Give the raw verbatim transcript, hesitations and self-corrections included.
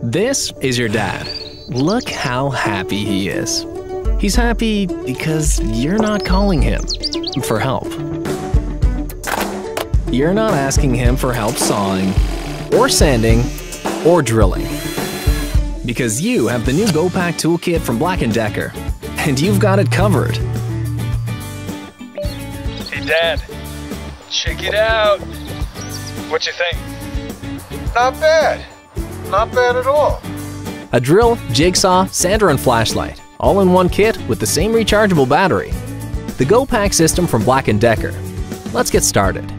This is your dad. Look how happy he is. He's happy because you're not calling him for help. You're not asking him for help sawing, or sanding, or drilling. Because you have the new GoPak toolkit from Black and Decker, and you've got it covered. Hey Dad, check it out. What you think? Not bad. Not bad at all. A drill, jig saw, sander, and flashlight, all in one kit with the same rechargeable battery. The GoPak system from Black and Decker. Let's get started.